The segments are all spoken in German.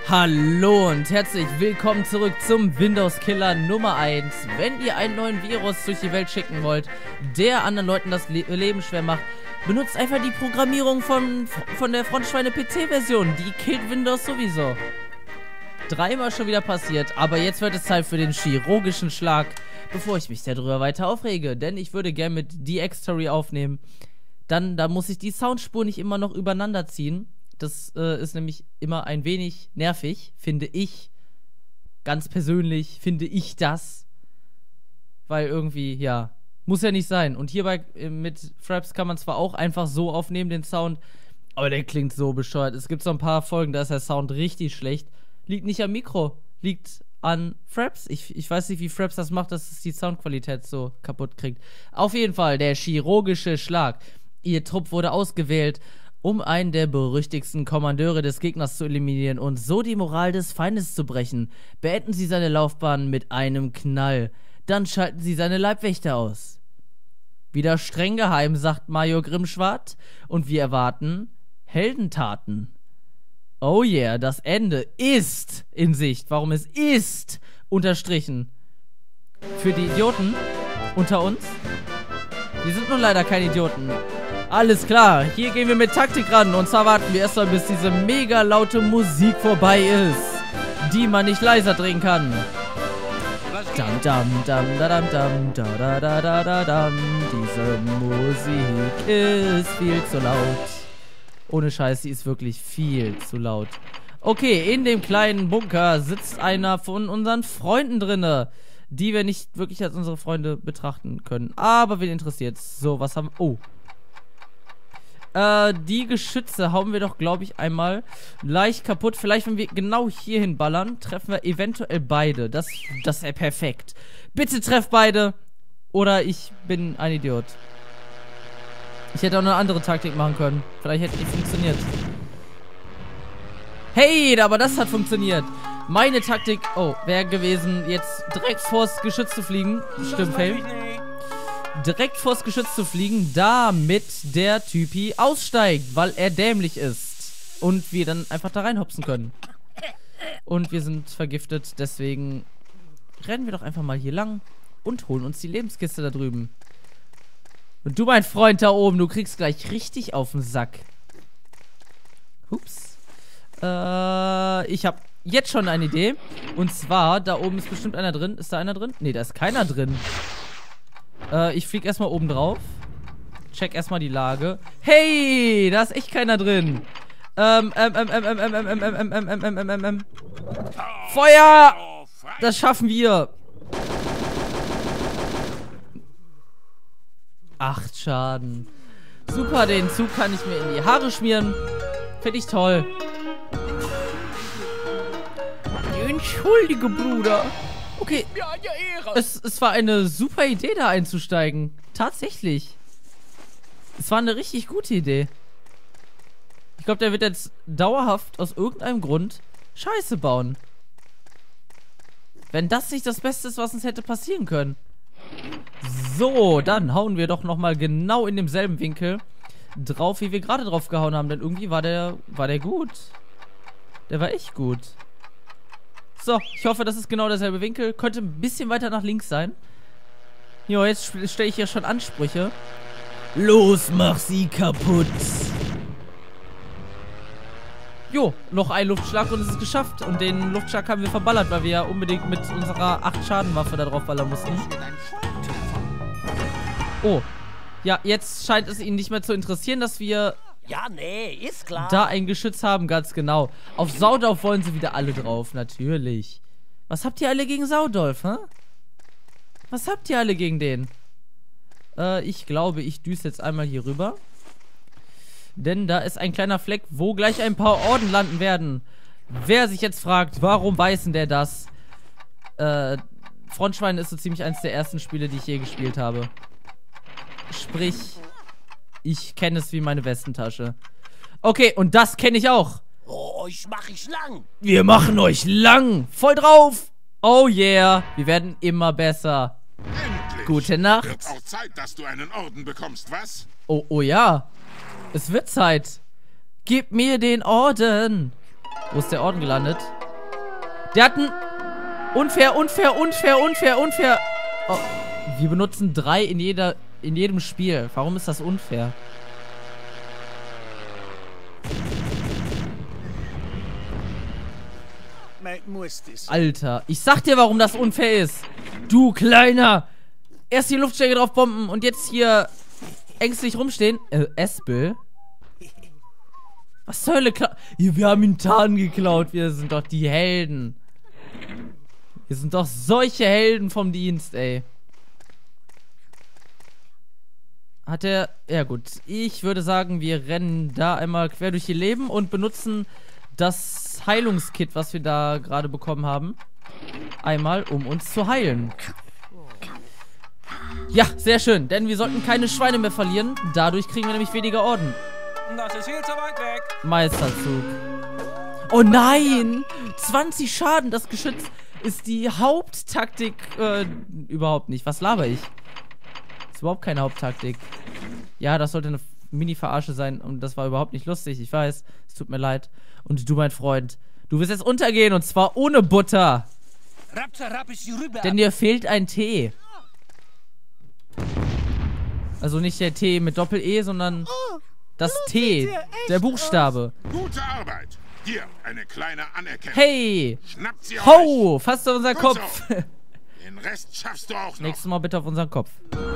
Hallo und herzlich willkommen zurück zum Windows Killer Nummer 1. Wenn ihr einen neuen Virus durch die Welt schicken wollt, der anderen Leuten das Leben schwer macht, benutzt einfach die Programmierung von der Frontschweine-PC-Version. Die killt Windows sowieso. Dreimal schon wieder passiert, aber jetzt wird es Zeit für den chirurgischen Schlag, bevor ich mich darüber weiter aufrege. Denn ich würde gerne mit DX-Story aufnehmen. Da muss ich die Soundspur nicht immer noch übereinander ziehen. Das ist nämlich immer ein wenig nervig, finde ich. Ganz persönlich finde ich das. Weil irgendwie, ja, muss ja nicht sein. Und hierbei mit Fraps kann man zwar auch einfach so aufnehmen, den Sound, aber der klingt so bescheuert. Es gibt so ein paar Folgen, da ist der Sound richtig schlecht. Liegt nicht am Mikro, liegt an Fraps. Ich weiß nicht, wie Fraps das macht, dass es die Soundqualität so kaputt kriegt. Auf jeden Fall, der chirurgische Schlag. Ihr Trupp wurde ausgewählt, um einen der berüchtigsten Kommandeure des Gegners zu eliminieren und so die Moral des Feindes zu brechen. Beenden Sie seine Laufbahn mit einem Knall. Dann schalten Sie seine Leibwächter aus. Wieder streng geheim, sagt Major Grimmschwart. Und wir erwarten Heldentaten. Oh yeah, das Ende ist in Sicht. Warum es ist unterstrichen. Für die Idioten unter uns. Wir sind nun leider keine Idioten. Alles klar, hier gehen wir mit Taktik ran. Und zwar warten wir erstmal, bis diese mega laute Musik vorbei ist, die man nicht leiser drehen kann. Dam, dam, dam, dam, dam, da, da, da, da, da, dam. Diese Musik ist viel zu laut. Ohne Scheiß, sie ist wirklich viel zu laut. Okay, in dem kleinen Bunker sitzt einer von unseren Freunden drinne, die wir nicht wirklich als unsere Freunde betrachten können. Aber wen interessiert's? So, was haben wir... Oh. Die Geschütze hauen wir doch, glaube ich, einmal leicht kaputt. Vielleicht, wenn wir genau hierhin ballern, treffen wir eventuell beide. Das wäre perfekt. Bitte treff beide. Oder ich bin ein Idiot. Ich hätte auch eine andere Taktik machen können. Vielleicht hätte die funktioniert. Hey, aber das hat funktioniert. Meine Taktik, oh, wäre gewesen, jetzt direkt vors Geschütz zu fliegen. Stimmt, Fail. Direkt vors Geschütz zu fliegen, damit der Typi aussteigt, weil er dämlich ist. Und wir dann einfach da reinhopsen können. Und wir sind vergiftet, deswegen rennen wir doch einfach mal hier lang und holen uns die Lebenskiste da drüben. Und du, mein Freund da oben, du kriegst gleich richtig auf den Sack. Hups. Ich habe jetzt schon eine Idee. Und zwar, da oben ist bestimmt einer drin. Ist da einer drin? Nee, da ist keiner drin. Ich flieg erstmal oben drauf. Check erstmal die Lage. Hey, da ist echt keiner drin. Feuer! Das schaffen wir. 8 Schaden. Super, den Zug kann ich mir in die Haare schmieren. Finde ich toll. Entschuldige, Bruder. Okay, es war eine super Idee, da einzusteigen. Tatsächlich. Es war eine richtig gute Idee. Ich glaube, der wird jetzt dauerhaft aus irgendeinem Grund Scheiße bauen. Wenn das nicht das Beste ist, was uns hätte passieren können. So, dann hauen wir doch nochmal genau in demselben Winkel drauf, wie wir gerade drauf gehauen haben. Denn irgendwie war der gut. Der war echt gut. So, ich hoffe, das ist genau derselbe Winkel. Könnte ein bisschen weiter nach links sein. Jo, jetzt stelle ich ja schon Ansprüche. Los, mach sie kaputt. Jo, noch ein Luftschlag und es ist geschafft. Und den Luftschlag haben wir verballert, weil wir ja unbedingt mit unserer 8-Schaden-Waffe da drauf ballern mussten. Oh. Ja, jetzt scheint es ihn nicht mehr zu interessieren, dass wir... Ja, nee, ist klar. Da ein Geschütz haben, ganz genau. Auf Saudolf wollen sie wieder alle drauf, natürlich. Was habt ihr alle gegen Saudolf, hä? Was habt ihr alle gegen den? Ich glaube, ich düse jetzt einmal hier rüber. Denn da ist ein kleiner Fleck, wo gleich ein paar Orden landen werden. Wer sich jetzt fragt, warum weiß denn der das? Frontschwein ist so ziemlich eins der ersten Spiele, die ich je gespielt habe. Sprich... Ich kenne es wie meine Westentasche. Okay, und das kenne ich auch. Oh, ich mach ich lang. Wir machen euch lang. Voll drauf. Oh yeah. Wir werden immer besser. Endlich. Gute Nacht. Wird auch Zeit, dass du einen Orden bekommst, was? Oh ja. Es wird Zeit. Gib mir den Orden. Wo ist der Orden gelandet? Der hat ein... Unfair. Oh, wir benutzen 3 in jedem Spiel. Warum ist das unfair? Alter, ich sag dir, warum das unfair ist. Du Kleiner. Erst die Luftschläge drauf bomben und jetzt hier ängstlich rumstehen. Espel? Was zur Hölle? Wir haben ihn Tarn geklaut. Wir sind doch die Helden. Wir sind doch solche Helden vom Dienst, ey. Hat er... Ja gut, ich würde sagen, wir rennen da einmal quer durch ihr Leben und benutzen das Heilungskit, was wir da gerade bekommen haben. Einmal, um uns zu heilen. Ja, sehr schön, denn wir sollten keine Schweine mehr verlieren. Dadurch kriegen wir nämlich weniger Orden. Das ist viel zu weit weg. Meisterzug. Oh nein! 20 Schaden, das Geschütz ist die Haupttaktik. Überhaupt nicht. Was laber ich? Ist überhaupt keine Haupttaktik. Ja, das sollte eine Mini-Verarsche sein und das war überhaupt nicht lustig. Ich weiß, es tut mir leid. Und du, mein Freund, du wirst jetzt untergehen und zwar ohne Butter. Denn dir fehlt ein T. Also nicht der T mit Doppel-E, sondern das T, der Buchstabe. Gute Arbeit. Hier, eine kleine Anerkennung. Hey! Schnappt sie Ho! Fast auf unseren Gut Kopf. so. Den Rest schaffst du auch noch. Nächstes Mal bitte auf unseren Kopf.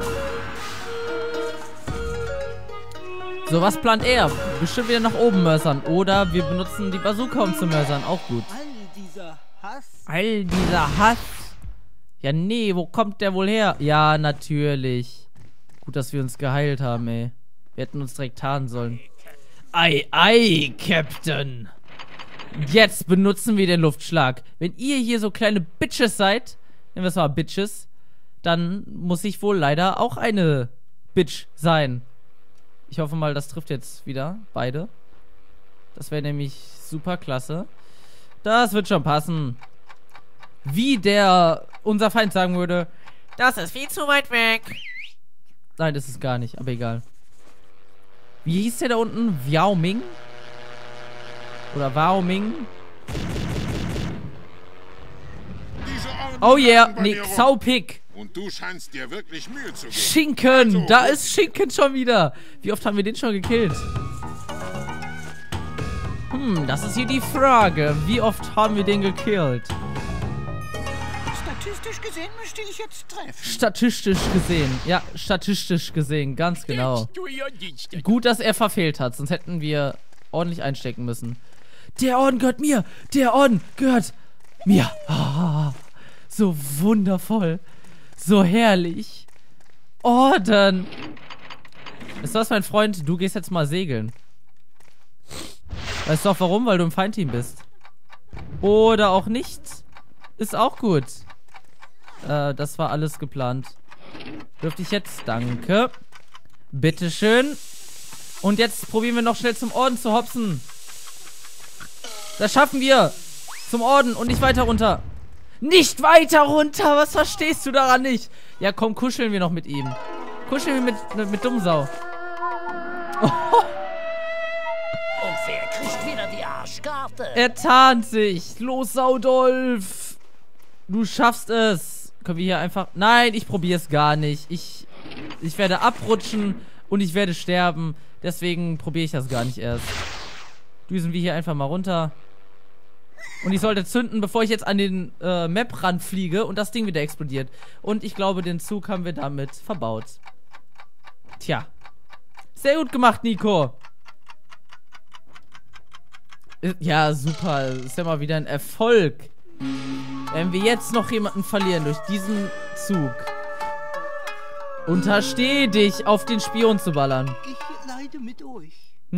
So, was plant er? Bestimmt wieder nach oben mörsern. Oder wir benutzen die Bazooka, um zu mörsern. Auch gut. All dieser Hass. Ja, nee, wo kommt der wohl her? Ja, natürlich. Gut, dass wir uns geheilt haben, ey. Wir hätten uns direkt tarnen sollen. Ei, ei, Captain. Jetzt benutzen wir den Luftschlag. Wenn ihr hier so kleine Bitches seid, nennen wir es mal Bitches, dann muss ich wohl leider auch eine Bitch sein. Ich hoffe mal, das trifft jetzt wieder beide. Das wäre nämlich super klasse. Das wird schon passen. Wie unser Feind sagen würde, das ist viel zu weit weg. Nein, das ist gar nicht, aber egal. Wie hieß der da unten? Wyoming? Oder Wyoming? Oh yeah, nee, Xaupick. Und du scheinst dir wirklich Mühe zu geben. Schinken, Also, da ist Schinken schon wieder. Wie oft haben wir den schon gekillt? Das ist hier die Frage. Wie oft haben wir den gekillt? Statistisch gesehen müsste ich jetzt treffen. Statistisch gesehen. Ja, statistisch gesehen, ganz genau. Gut, dass er verfehlt hat, sonst hätten wir ordentlich einstecken müssen. Der Orden gehört mir. Der Orden gehört mir. Ah, so wundervoll. So herrlich. Orden. Ist das, mein Freund? Du gehst jetzt mal segeln. Weißt du auch warum? Weil du im Feindteam bist. Oder auch nicht. Ist auch gut. Das war alles geplant. Dürfte ich jetzt? Danke. Bitteschön. Und jetzt probieren wir noch schnell zum Orden zu hopsen. Das schaffen wir. Zum Orden und nicht weiter runter. Nicht weiter runter! Was verstehst du daran nicht? Ja, komm, kuscheln wir noch mit ihm. Kuscheln wir mit Dummsau. Oh. Und wer kriegt wieder die Arschkarte? Er tarnt sich. Los, Saudolf. Du schaffst es. Können wir hier einfach... Nein, ich probiere es gar nicht. Ich werde abrutschen und ich werde sterben. Deswegen probiere ich das gar nicht erst. Düsen wir hier einfach mal runter. Und ich sollte zünden, bevor ich jetzt an den Map-Rand fliege und das Ding wieder explodiert. Und ich glaube, den Zug haben wir damit verbaut. Tja. Sehr gut gemacht, Nico. Ja, super. Ist ja mal wieder ein Erfolg. Wenn wir jetzt noch jemanden verlieren durch diesen Zug. Untersteh dich, auf den Spion zu ballern. Ich leide mit euch.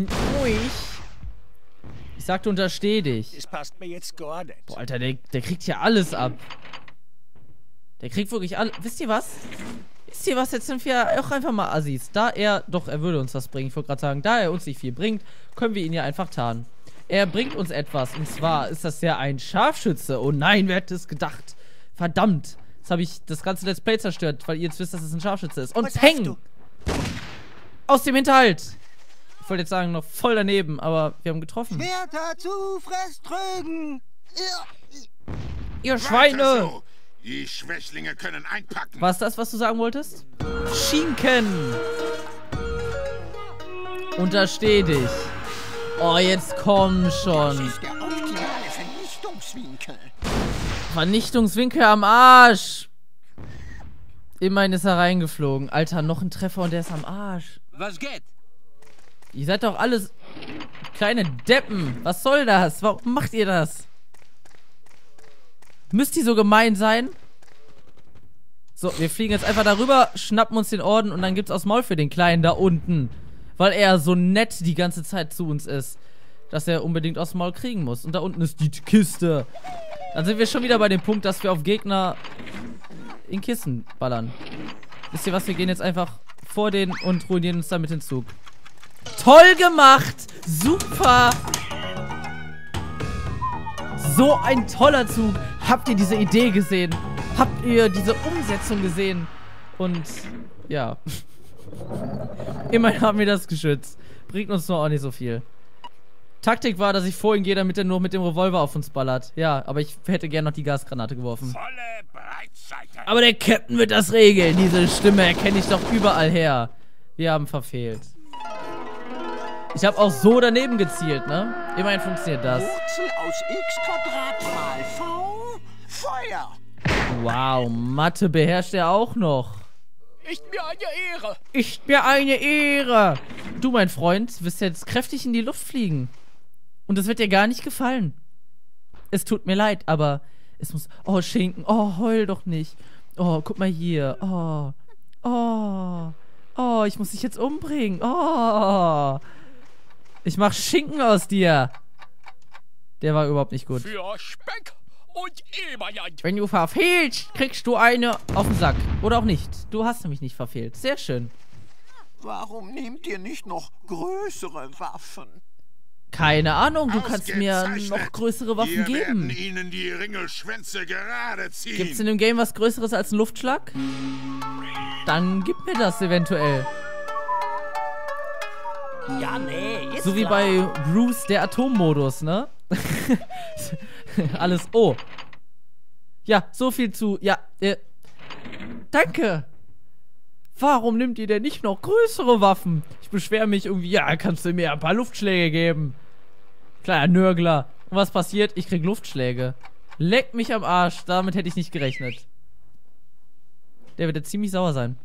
Ich sagte, untersteh dich. Das passt mir jetzt gar nicht. Boah, Alter, der kriegt hier alles ab. Der kriegt wirklich alles. Wisst ihr was? Wisst ihr was? Jetzt sind wir auch einfach mal Assis. Er würde uns was bringen. Ich wollte gerade sagen, da er uns nicht viel bringt, können wir ihn ja einfach tarnen. Er bringt uns etwas. Und zwar ist das ja ein Scharfschütze. Oh nein, wer hätte es gedacht? Verdammt. Jetzt habe ich das ganze Let's Play zerstört, weil ihr jetzt wisst, dass es ein Scharfschütze ist. Und Peng! Aus dem Hinterhalt! Ich wollte jetzt sagen, noch voll daneben, aber wir haben getroffen. Schwerter zu Fresströgen! Ihr Weiter Schweine! so. Die Schwächlinge können einpacken. War es das, was du sagen wolltest? Schinken! Untersteh dich. Oh, jetzt komm Das schon. ist der optimale Vernichtungswinkel. Vernichtungswinkel am Arsch. Immerhin ist er reingeflogen. Alter, noch ein Treffer und der ist am Arsch. Was geht? Ihr seid doch alles kleine Deppen. Was soll das? Warum macht ihr das? Müsst ihr so gemein sein? So, wir fliegen jetzt einfach darüber, schnappen uns den Orden und dann gibt's aufs Maul für den Kleinen da unten. Weil er so nett die ganze Zeit zu uns ist, dass er unbedingt aufs Maul kriegen muss. Und da unten ist die Kiste. Dann sind wir schon wieder bei dem Punkt, dass wir auf Gegner in Kisten ballern. Wisst ihr was? Wir gehen jetzt einfach vor denen und ruinieren uns damit den Zug. Toll gemacht! Super! So ein toller Zug! Habt ihr diese Idee gesehen? Habt ihr diese Umsetzung gesehen? Und ja. Immerhin haben wir das geschützt. Bringt uns nur auch nicht so viel. Taktik war, dass ich vorhin gehe, damit er nur mit dem Revolver auf uns ballert. Ja, aber ich hätte gerne noch die Gasgranate geworfen. Volle Breitseite. Aber der Captain wird das regeln. Diese Stimme erkenne ich doch überall her. Wir haben verfehlt. Ich habe auch so daneben gezielt, ne? Immerhin funktioniert das. Wurzel aus x² mal v, Feuer. Wow, Mathe beherrscht er auch noch. Ist mir eine Ehre. Ist mir eine Ehre. Du, mein Freund, wirst jetzt kräftig in die Luft fliegen. Und es wird dir gar nicht gefallen. Es tut mir leid, aber es muss... Oh, Schinken. Oh, heul doch nicht. Oh, guck mal hier. Oh. Oh. Oh, ich muss dich jetzt umbringen. Oh. Ich mach Schinken aus dir. Der war überhaupt nicht gut. Für Speck und Eberjand. Wenn du verfehlst, kriegst du eine auf den Sack. Oder auch nicht. Du hast nämlich nicht verfehlt. Sehr schön. Warum nehmt ihr nicht noch größere Waffen? Keine Ahnung, du kannst mir Ausgezeichnet. noch größere Waffen Wir werden geben. ihnen die Ringelschwänze gerade ziehen. Gibt's in dem Game was Größeres als ein Luftschlag? Dann gib mir das eventuell. Ja, nee, ist So wie klar. bei Bruce der Atommodus, ne? Alles. Oh. Ja, so viel zu. Ja, danke. Warum nimmt ihr denn nicht noch größere Waffen? Ich beschwere mich irgendwie. Ja, kannst du mir ein paar Luftschläge geben? Kleiner Nörgler. Und was passiert? Ich krieg Luftschläge. Leck mich am Arsch. Damit hätte ich nicht gerechnet. Der wird jetzt ziemlich sauer sein.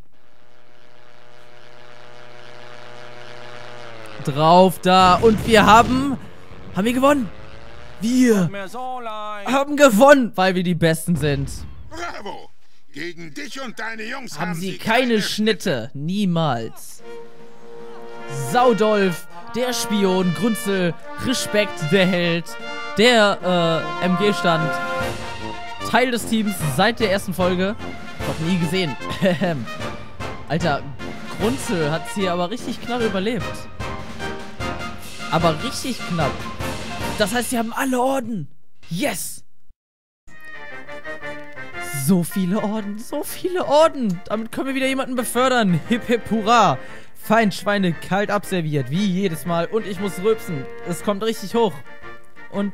Drauf da. Und wir haben... Haben wir gewonnen? Wir Mehr so leicht. haben gewonnen, weil wir die Besten sind. Bravo. Gegen dich und deine Jungs Haben sie keine Schnitte. Niemals. Saudolf, der Spion, Grünzel, Respekt, der Held, der MG-Stand. Teil des Teams seit der ersten Folge. Noch nie gesehen. Alter, Grunzel hat sie aber richtig knapp überlebt. Aber richtig knapp. Das heißt, sie haben alle Orden. Yes! So viele Orden, so viele Orden. Damit können wir wieder jemanden befördern. Hip hip hurra. Feinschweine kalt abserviert, wie jedes Mal. Und ich muss rülpsen. Es kommt richtig hoch. Und...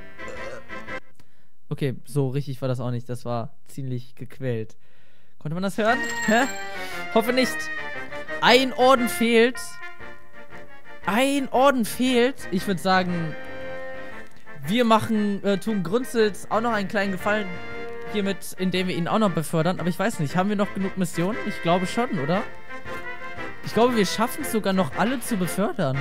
Okay, so richtig war das auch nicht. Das war ziemlich gequält. Konnte man das hören? Hä? Hoffe nicht. Ein Orden fehlt. Ein Orden fehlt. Ich würde sagen, wir tun Grünzels auch noch einen kleinen Gefallen hiermit, indem wir ihn auch noch befördern. Aber ich weiß nicht, haben wir noch genug Missionen? Ich glaube schon, oder? Ich glaube, wir schaffen es sogar noch alle zu befördern.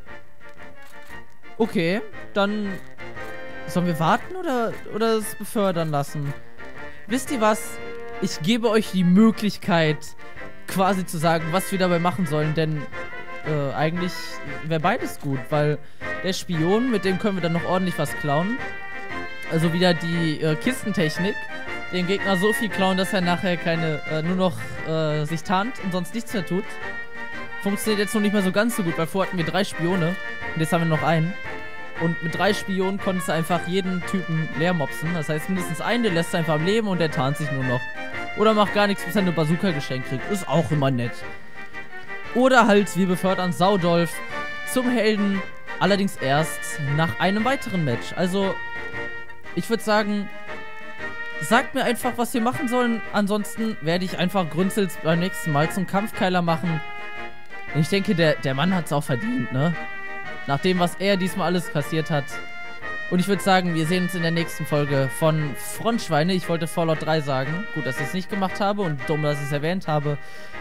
Okay, dann sollen wir warten oder es befördern lassen? Wisst ihr was? Ich gebe euch die Möglichkeit, quasi zu sagen, was wir dabei machen sollen, denn eigentlich wäre beides gut, weil der Spion, mit dem können wir dann noch ordentlich was klauen. Also wieder die Kistentechnik. Den Gegner so viel klauen, dass er nachher nur noch sich tarnt und sonst nichts mehr tut. Funktioniert jetzt noch nicht mehr so ganz so gut, weil vorher hatten wir 3 Spione und jetzt haben wir noch einen. Und mit 3 Spionen konntest du einfach jeden Typen leer mopsen. Das heißt, mindestens einen, der lässt einfach am Leben und der tarnt sich nur noch. Oder macht gar nichts, bis er eine Bazooka geschenkt kriegt. Ist auch immer nett. Oder halt, wir befördern Saudolf zum Helden. Allerdings erst nach einem weiteren Match. Also, ich würde sagen, sagt mir einfach, was wir machen sollen. Ansonsten werde ich einfach Grünzels beim nächsten Mal zum Kampfkeiler machen. Und ich denke, der Mann hat es auch verdient, ne? Nach dem, was er diesmal alles kassiert hat. Und ich würde sagen, wir sehen uns in der nächsten Folge von Frontschweine. Ich wollte Fallout 3 sagen. Gut, dass ich es nicht gemacht habe und dumm, dass ich es erwähnt habe.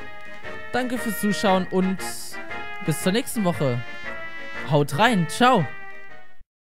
Danke fürs Zuschauen und bis zur nächsten Woche. Haut rein. Ciao.